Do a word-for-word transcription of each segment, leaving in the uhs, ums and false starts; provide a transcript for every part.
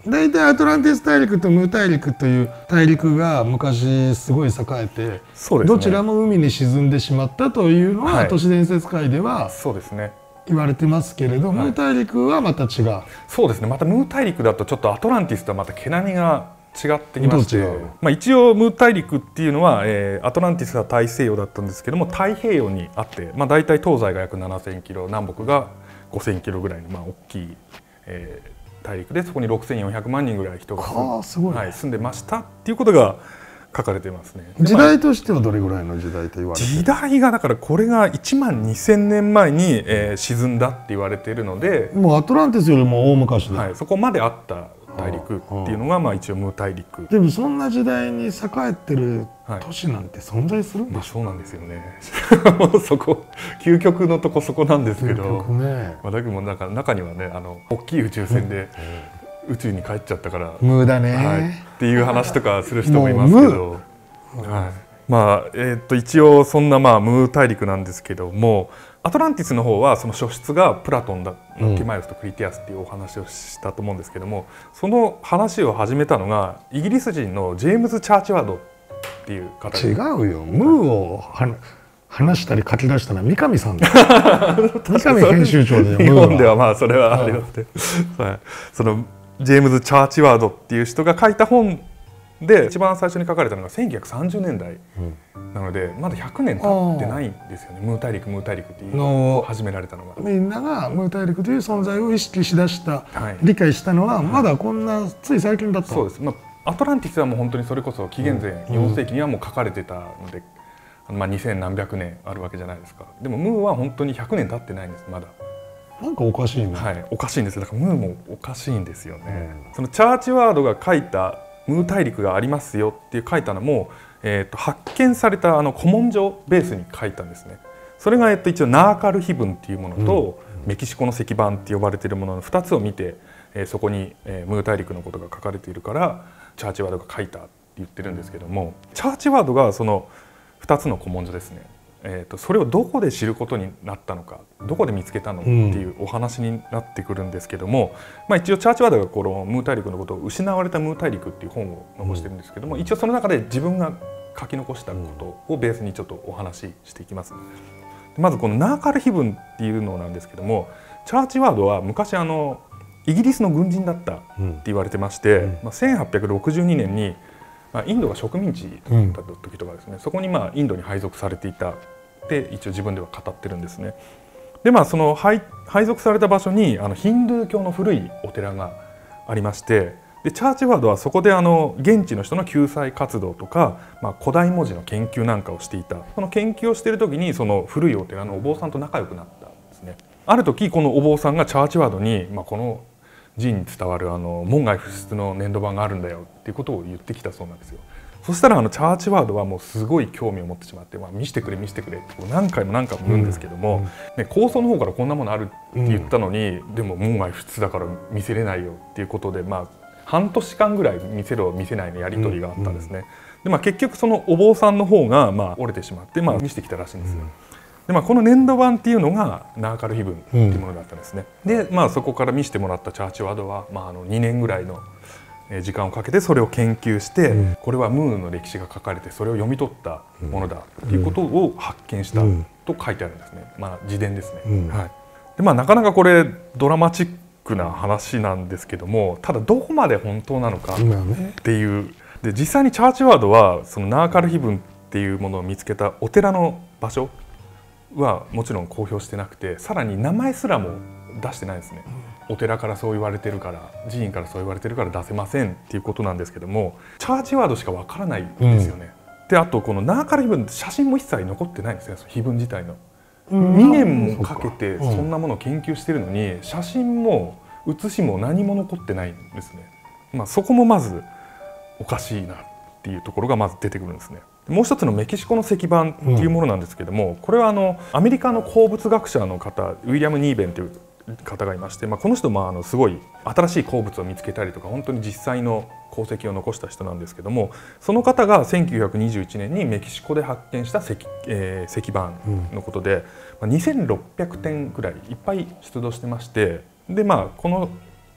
大体アトランティス大陸とムー大陸という大陸が昔すごい栄えて、そうですね、どちらも海に沈んでしまったというのは、はい、都市伝説界ではそうですね言われてますけれど、はい、ムー大陸はまた違う。 そうですね、またムー大陸だとちょっとアトランティスとはまた毛並みが違ってきまして、まあ、一応ムー大陸っていうのは、えー、アトランティスは大西洋だったんですけども太平洋にあって、まあ、大体東西が約ななせんキロ南北がごせんキロぐらいの、まあ、大きい、えー、大陸で、そこにろくせんよんひゃくまんにんぐらい人が住ん、はい、住んでましたっていうことが書かれてますね。 時代としてはどれぐらいの時代と言われてる？ 時代がだからこれがいちまんにせんねんまえに、えー、沈んだって言われているので、 もうアトランティスよりも大昔だ、 はい、そこまであった大陸っていうのがまあ一応ムー大陸。 でもそんな時代に栄えてる都市なんて存在するんでしょ、 はい、そうなんですよねそこ究極のとこそこなんですけど、ね、まあ、だけどもなんか中にはね、あの大きい宇宙船で宇宙に帰っちゃったからムーだね、 はい、っていう話とかする人もいますけど、はい、まあえー、っと一応そんなまあムー大陸なんですけども、アトランティスの方はその初出がプラトンだ、ティマイオスとクリティアスっていうお話をしたと思うんですけども、その話を始めたのがイギリス人のジェームズ・チャーチワードっていう方で。 違うよ、ムーをは話したり書き出したのは三上さんだ三上編集長で、 日本ではまあそれはありますねそのジェームズ・チャーチワードっていう人が書いた本で一番最初に書かれたのがせんきゅうひゃくさんじゅうねんだいなので、まだひゃくねん経ってないんですよね。ムー大陸ムー大陸っていうのを始められたのが、 みんながムー大陸という存在を意識しだした、はい、理解したのはまだこんなつい最近だった。 そうです、まあ、アトランティスはもう本当にそれこそ紀元前よんせいきにはもう書かれてたので、うん、まあにせんなんびゃくねんあるわけじゃないですか。でもムーは本当にひゃくねん経ってないんです。まだなんかおかしいね。 はい、おかしいんです。だからムーもおかしいんですよね、うん、そのチャーチワードが書いたムー大陸がありますよっていう書いたのも、えー、と発見されたあの古文書ベースに書いたんですね。それが、えっと、一応ナーカル碑文っていうものと、うん、メキシコの石板って呼ばれているもののふたつを見て、えー、そこに、えー、ムー大陸のことが書かれているからチャーチワードが書いたって言ってるんですけども、チャーチワードがそのふたつの古文書ですね、えー、とそれをどこで知ることになったのか、どこで見つけたのっていうお話になってくるんですけども、まあ、一応チャーチワードがこのムー大陸のことを「失われたムー大陸」っていう本を残してるんですけども、一応その中で自分が書き残したことをベースにちょっとお話ししていきます。まずこのナーカル碑文っていうのなんですけども、チャーチワードは昔あのイギリスの軍人だったって言われてまして、うん、まあ、せんはっぴゃくろくじゅうにねんに、まあ、インドが植民地だった時とかですね、うん、そこにまあインドに配属されていたって一応自分では語ってるんですね。でまあその 配, 配属された場所にあのヒンドゥー教の古いお寺がありまして、でチャーチワードはそこであの現地の人の救済活動とか、まあ、古代文字の研究なんかをしていた。その研究をしている時にその古いお寺のお坊さんと仲良くなったんですね。ある時このお坊さんがチャーチワードに、まあ、この寺に伝わるあの門外不出の粘土板があるんだよっていうことを言ってきたそうなんですよ。そしたらあのチャーチワードはもうすごい興味を持ってしまって、まあ、見せてくれ見せてくれって何回も何回も言うんですけども、うんね、構想の方からこんなものあるって言ったのに、うん、でも門外不出だから見せれないよっていうことで、まあ、半年間ぐらい見せろ見せないのやり取りがあったんですね。で、まあ、結局そのお坊さんの方がまあ折れてしまって、まあ、見せてきたらしいんですよ。で、まあ、この粘土板っていうのがナーカル碑文っていうものだったんですね。で、まあ、そこから見せてもらったチャーチワードは、まあ、あのにねんぐらいの時間をかけてそれを研究して、うん、これはムーの歴史が書かれてそれを読み取ったものだっていうことを発見したと書いてあるんですね。まあ、自伝ですね、うん、はい。で、まあ、なかなかこれドラマチックな話なんですけども、ただどこまで本当なのかっていう、で実際にチャーチワードはそのナーカル碑文っていうものを見つけたお寺の場所はもちろん公表してなくて、さらに名前すらも出してないですね。お寺からそう言われてるから、寺院からそう言われてるから出せませんっていうことなんですけども、チャーチワードしかわからないんですよね、うん、であとこのナーカル碑文って写真も一切残ってないんですね。碑文自体の、うん、にねんもかけてそんなものを研究してるのに、写真も写しも何も残ってないんですね。まあ、そこもまずおかしいなっていうところがまず出てくるんですね。もう一つのメキシコの石板っていうものなんですけども、これはあのアメリカの鉱物学者の方、ウィリアム・ニーベンという方がいまして、まあ、この人もあのすごい新しい鉱物を見つけたりとか本当に実際の功績を残した人なんですけども、その方がせんきゅうひゃくにじゅういちねんにメキシコで発見した 石,、えー、石板のことで、まあ、にせんろっぴゃくてんぐらいいっぱい出土してまして、で、まあ、この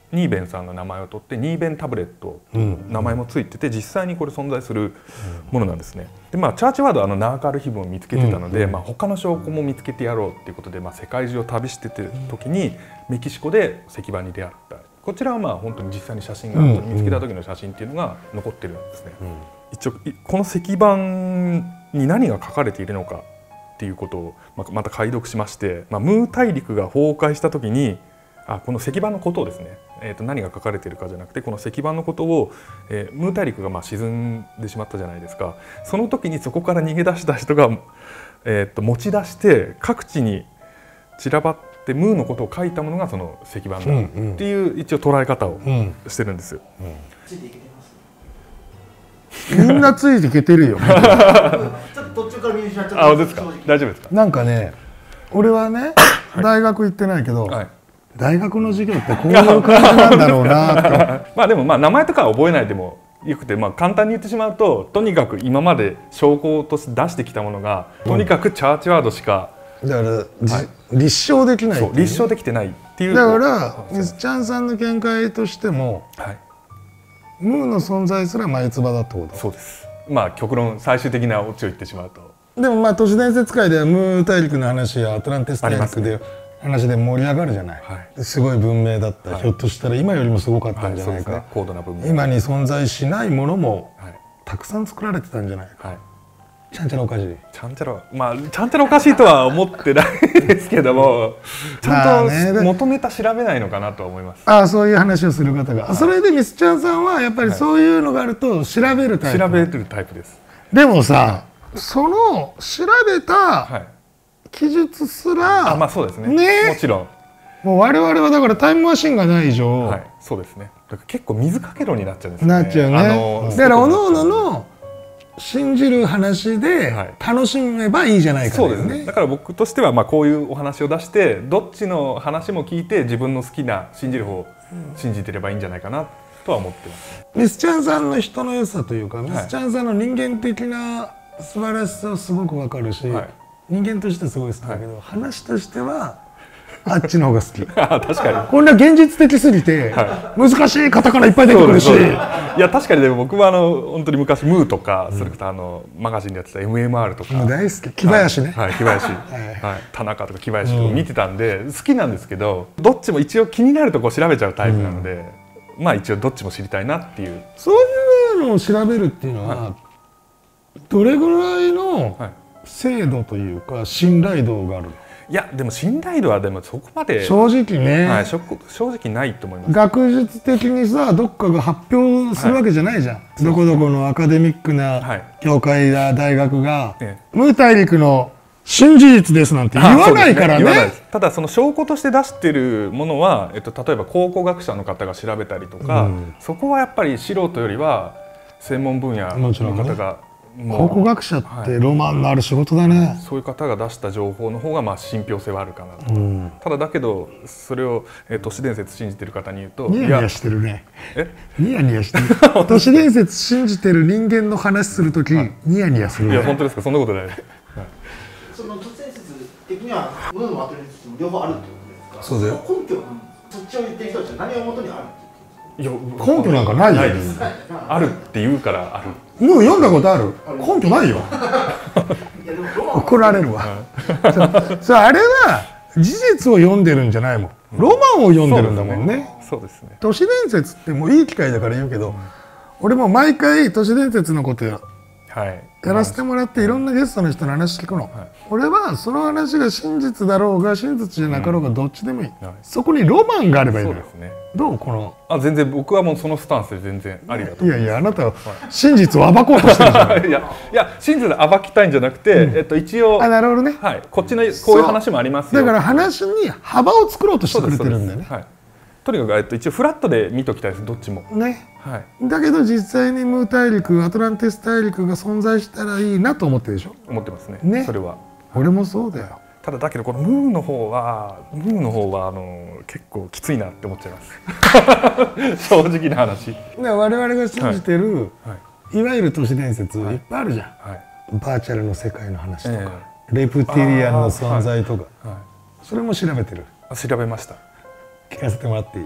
ニーベンさんの名前を取ってニーベンタブレットという名前もついてて、実際にこれ存在するものなんですね。でまあチャーチワードはあのナーカール碑文を見つけてたので、うん、まあ他の証拠も見つけてやろうっていうことで、まあ、世界中を旅しててる時にメキシコで石板に出会った。こちらはまあ本当に実際に写真が見つけた時の写真っていうのが残ってるんですね。うん、一応この石板に何が書かれているのかっていうことをまた解読しまして、まあ、ムー大陸が崩壊した時にあこの石板のことをですね、えー、と何が書かれているかじゃなくてこの石板のことを、えー、ムー大陸がまあ沈んでしまったじゃないですか。その時にそこから逃げ出した人が、えー、と持ち出して各地に散らばってムーのことを書いたものがその石板だっていう一応捉え方をしてるんですよ。うんうんみんなついていけてるよ。 ちょっと途中から見失っちゃった。 あ、ですか。大丈夫ですか。 なんかね、俺はね、大学行ってないけど、はい、大学の授業ってこういう感じなんだろうなと。 まあでもまあ名前とかは覚えないでもよくて、まあ簡単に言ってしまうと、とにかく今まで証拠として出してきたものが、とにかくチャーチワードしか、 だから、はい、立証できない、ね。 立証できてないっていう。 だからミスチャンさんの見解としても。はい、ムーの存在すら眉唾だってこと。 そうです。まあ極論最終的なオチを言ってしまうと。 でもまあ都市伝説界ではムー大陸の話やアトランティス大陸で話で盛り上がるじゃない。はい、すごい文明だった、はい、ひょっとしたら今よりもすごかったんじゃないか。はい、ね、 高度な文明。 今に存在しないものも、はい、たくさん作られてたんじゃないか。はい、ちゃんちゃらおかしい。 ちゃんちゃら、まあちゃんちゃらおかしいとは思ってないですけども、ちゃんと元ネタ調べないのかなと思います。 ああ、そういう話をする方が、はい、それでミスチャンさんはやっぱりそういうのがあると調べるタイプ。 調べるタイプです。 でもさ、その調べた記述すら、 はい、あ、まあそうですね。ね、もちろん。 もう我々はだからタイムマシンがない以上、 はい、そうですね。だから結構水かけ論になっちゃうんですね。なっちゃうね。あのだからおのおのの信じる話で楽しめばいいじゃないか、ね、はい、そうですね。 だから僕としてはまあこういうお話を出してどっちの話も聞いて自分の好きな信じる方を信じてればいいんじゃないかなとは思ってます。 ミスチャンさんの人の良さというか、はい、ミスチャンさんの人間的な素晴らしさはすごくわかるし、はい、人間としてすごい好きだけど、はい、話としてはあっちの方が好き。 確かにこんな現実的すぎて、はい、難しいカタカナいっぱい出てくるし、いや確かにでも僕はあの本当に昔ムーとか、うん、それこそあのマガジンでやってた エムエムアール とか大好き、木林ね、 はい、はい、木林、はいはい、田中とか木林とか見てたんで、うん、好きなんですけど、どっちも一応気になるとこ調べちゃうタイプなので、うん、まあ一応どっちも知りたいなっていう。 そういうのを調べるっていうのは、はい、どれぐらいの精度というか信頼度があるの？ いやでも信頼度はでもそこまで正直ね、 はい、正直ないと思います。 学術的にさどっかが発表するわけじゃないじゃん、はい、どこどこのアカデミックな教会や大学が、はい、ムー大陸の新事実ですなんて言わないからね。 言わないです。ただその証拠として出してるものは、えっと、例えば考古学者の方が調べたりとか、うん、そこはやっぱり素人よりは専門分野の方が考古学者ってロマンのある仕事だね、はい、 そういう方が出した情報の方がまあ信憑性はあるかなと、うん、ただだけどそれを、えー、都市伝説信じてる方に言うとニヤニヤしてるね。えニヤニヤしてる都市伝説信じてる人間の話するとき、はい、ニヤニヤするね。 いや本当ですか。そんなことない、はい、 その都市伝説的にはムーもアトランティスも両方あるってことですか。 そうだよ。 根拠はそっちを言ってる人たちは何をもとにあるっていや根拠なんかないよ。ないです。 あるって言うからある。 もう読んだことある。根拠ないよ。怒られるわ。そうあれは事実を読んでるんじゃないもん。ロマンを読んでるんだもんね。 そうですね。 都市伝説ってもういい機会だから言うけど、うん、俺も毎回都市伝説のことや、はい、やらせてもらっていろんなゲストの人の話聞くの、はい、俺はその話が真実だろうが真実じゃなかろうがどっちでもいい、うんはい、そこにロマンがあればいいのよ。そうですね。どうこのあ全然僕はもうそのスタンスで全然ありだと思います。 いやいやあなたは真実を暴こうとしてるじゃない。 いやいや真実を暴きたいんじゃなくて、うん、えっと一応あなるほどね、 はい、こっちのこういう話もありますよ。 だから話に幅を作ろうとしてくれてるんだよね。はい、 とにかく、えっと、一応フラットで見ときたいですどっちも。ね。 はい。だけど実際にムー大陸アトランティス大陸が存在したらいいなと思ってるでしょ。 思ってますね。ね。それは。 俺もそうだよ。 ただだけどこのムーの方はムーの方はあの結構きついなって思っちゃいます正直な話。 我々が信じてる、はい、いわゆる都市伝説いっぱいあるじゃん、はいはい、バーチャルの世界の話とか、えー、レプティリアンの存在とか、はいはい、それも調べてる。 調べました。 聞かせてもらっていい？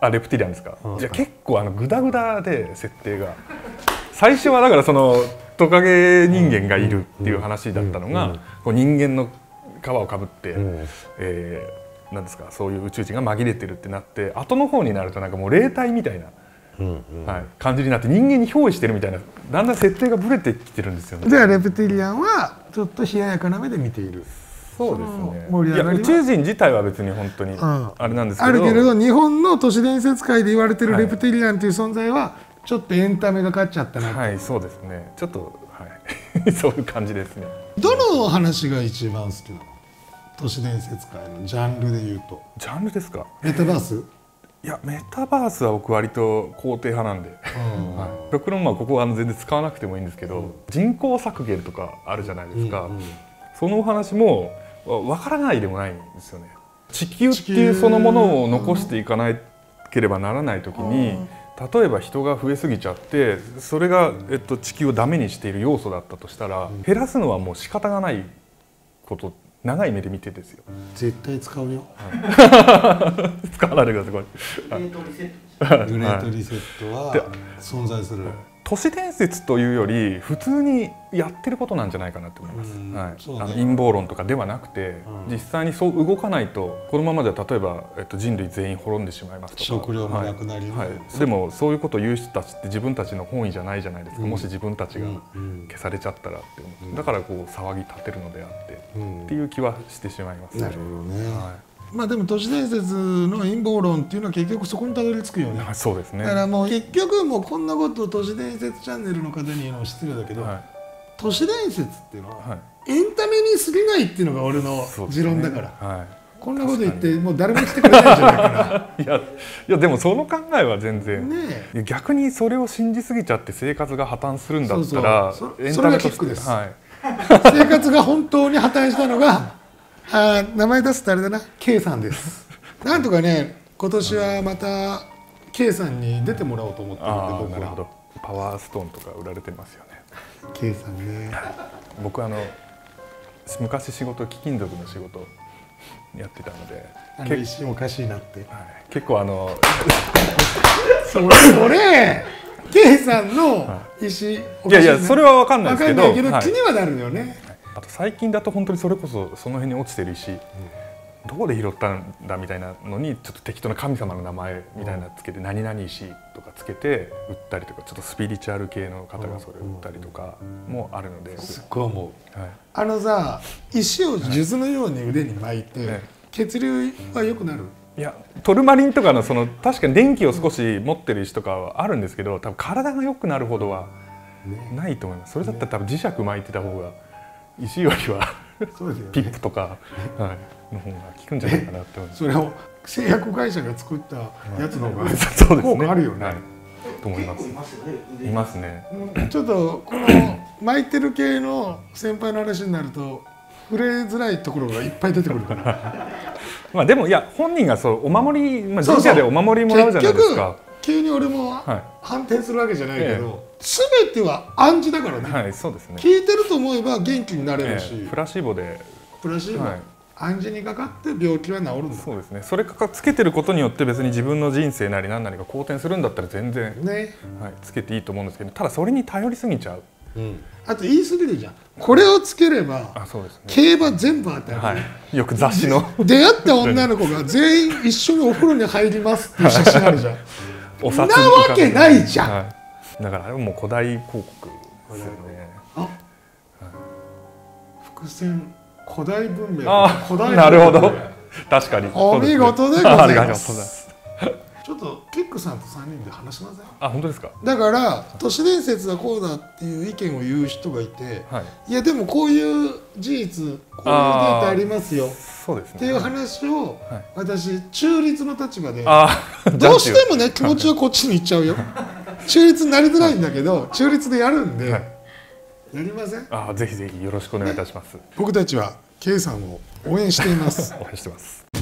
あ、レプティリアンですか。いや結構あのグダグダで設定が最初はだからそのトカゲ人間がいるっていう話だったのが、こう人間の皮をかぶって、えー、なんですか、そういう宇宙人が紛れてるってなって、後の方になるとなんかもう霊体みたいな、うんうん、はい、感じになって人間に憑依してるみたいな、だんだん設定がブレてきてるんですよね。 ではレプティリアンはちょっと冷ややかな目で見ている。 そうですね。いや宇宙人自体は別に本当にあれなんですけど、 あるけれど日本の都市伝説界で言われてるレプティリアンという存在はちょっとエンタメがかっちゃったな。 はい、そうですね。ちょっとはいそういう感じですね。 どの話が一番好きなの？都市伝説界のジャンルで言うと。 ジャンルですか？ メタバース？ いやメタバースは僕割と肯定派なんで、はい、極論はここは全然使わなくてもいいんですけど、うん、人口削減とかあるじゃないですか、うんうん、そのお話もわからないでもないんですよね。地球っていうそのものを残していかなければならない時に、例えば人が増えすぎちゃってそれが、えっと、地球をダメにしている要素だったとしたら、減らすのはもう仕方がないこと、長い目で見てですよ。 絶対使うよ。 はい、使わないでくださいこれ。 グレートリセット。 グレートリセットは存在する。 都市伝説というより普通にやってることなんじゃないかなと思います。はい、あの陰謀論とかではなくて、うん、実際にそう動かないとこのままでは例えば、えっと、人類全員滅んでしまいますとか、 食料もなくなり、 はいはい、でもそういうことを言う人たちって自分たちの本意じゃないじゃないですか、うん、もし自分たちが消されちゃったらって思って、うん、だからこう騒ぎ立てるのであって、うん、っていう気はしてしまいますね。 なるほどね。はい、まあでも都市伝説の陰謀論っていうのは結局そこにたどり着くよね。 はい、そうですね。 だからもう結局もうこんなことを都市伝説チャンネルの方に言うのは失礼だけど、はい、都市伝説っていうのは、はい、エンタメに過ぎないっていうのが俺の持論だから、ね、はい、こんなこと言ってもう誰も来てくれないんじゃないかな。 いや、いやでもその考えは全然、ね、逆にそれを信じすぎちゃって生活が破綻するんだったらエンタメとして、はい、生活が本当に破綻したのがあ、名前出すとあれだな、K さんです。なんとかね、今年はまた K さんに出てもらおうと思ってるんで、僕は。なるほど。 パワーストーンとか売られてますよね。 K さんね。僕あの昔仕事貴金属の仕事やってたので、 あの一瞬おかしいなって。はい、 結構あのそれそれ K さんの石、 はい、いやいやそれは分かんないですけど、 けど気にはなるよね。はい、 あと最近だと本当にそれこそその辺に落ちてる石、うん、どこで拾ったんだみたいなのにちょっと適当な神様の名前みたいなのつけて、うん、何々石とかつけて売ったりとか、ちょっとスピリチュアル系の方がそれ売ったりとかもあるので、 すっごい思う。はい、あのさ、石を数珠のように腕に巻いて、はい、血流は良くなる？ いやトルマリンとかのその確かに電気を少し持ってる石とかはあるんですけど、多分体が良くなるほどはないと思います。それだったら多分磁石巻いてた方が石よりはそうですよ、ね、ピップとか、はい、の方が効くんじゃないかなって思います。 それを製薬会社が作ったやつの方が効果あるよね。はい、 と思います。いますね。 ちょっとこの巻いてる系の先輩の話になると触れづらいところがいっぱい出てくるから。 まあでもいや本人がそうお守り、まあ、神社でお守りもらうじゃないですか。 急に俺も反転するわけじゃないけど、すべては暗示だからね。 はい、そうですね。 聞いてると思えば元気になれるし、 プラシーボでプラシーボ、はい、暗示にかかって病気は治るんだ。 そうですね。それかつけてることによって別に自分の人生なり何なりが好転するんだったら全然、ね、はい、つけていいと思うんですけど、ただそれに頼りすぎちゃう。 うん、あと言い過ぎるじゃん。これをつければ、あ、そうですね、競馬全部当たる、 はい、よく雑誌の出会った女の子が全員一緒にお風呂に入りますっていう写真あるじゃん。お札なわけないじゃん。はい、 だからもう古代広告ですよね。あ、はい、 伏線古代文明。 あ、古代なるほど。確かに。 お見事でございます。ちょっとキックさんとさんにんで話しません？ あ、本当ですか。 だから都市伝説はこうだっていう意見を言う人がいて、はい、いやでもこういう事実、こういうデータありますよ、そうですね、っていう話を、はい、私中立の立場で、どうしてもね気持ちはこっちに行っちゃうよ。中立になりづらいんだけど、中立でやるんで、はい、やりません？ あ、ぜひぜひよろしくお願いいたします。 僕たちは K さんを応援しています。 応援してます。